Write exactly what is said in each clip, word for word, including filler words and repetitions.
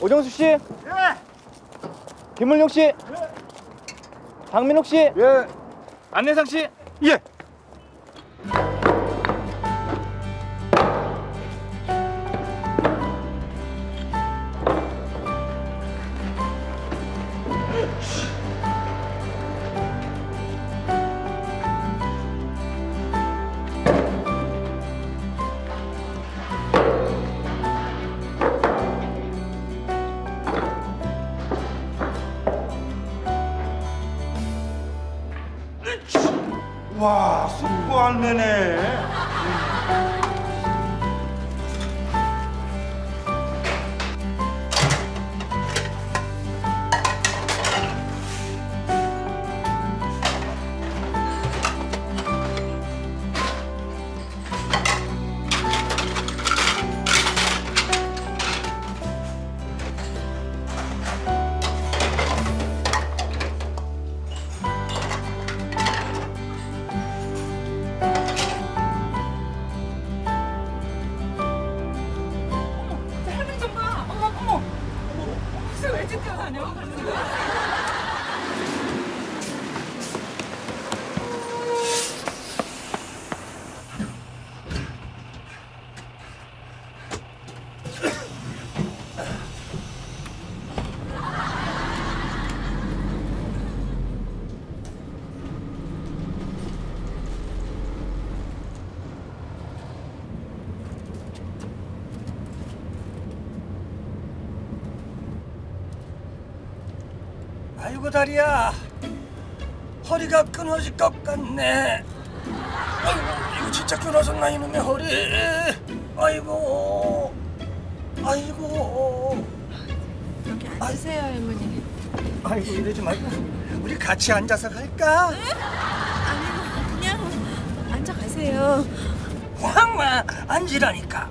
오정수 씨. 예. 김물용 씨. 예. 박민옥 씨. 예. 안내상 씨. 예. 와, 숙부 할매네. 아이고 다리야, 허리가 끊어질 것 같네. 아이고 이거 진짜 끊어졌나 이놈의 허리. 아이고 아이고. 여기 앉으세요 할머니. 아이고 이러지 말고 우리 같이 앉아서 갈까? 에? 아니요, 그냥 앉아 가세요. 황마 앉으라니까.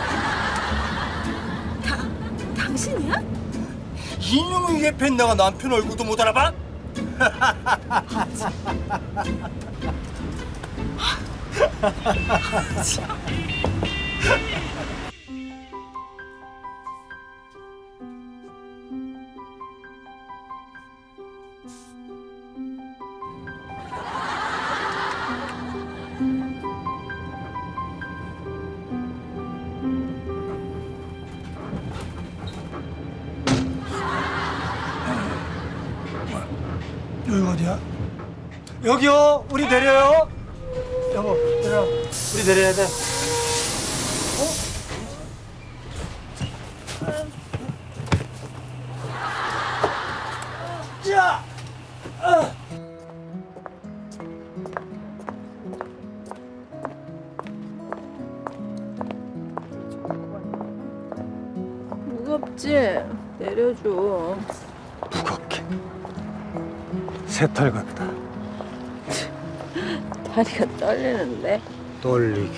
다 당신이야? 이놈의 예팬 내가 남편 얼굴도 못 알아봐? 여기 어디야? 여기요. 우리 내려요. 여보, 내려. 우리 내려야 돼. 어? 야! 아! 무겁지? 내려줘. 무겁게. 새털 같다. 다리가 떨리는데. 떨리기.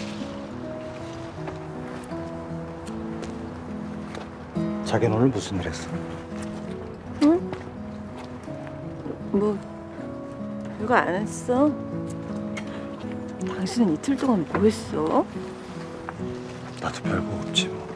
자기는 오늘 무슨 일 했어? 응? 뭐 별거 안 했어. 당신은 이틀 동안 뭐 했어? 나도 별거 없지 뭐.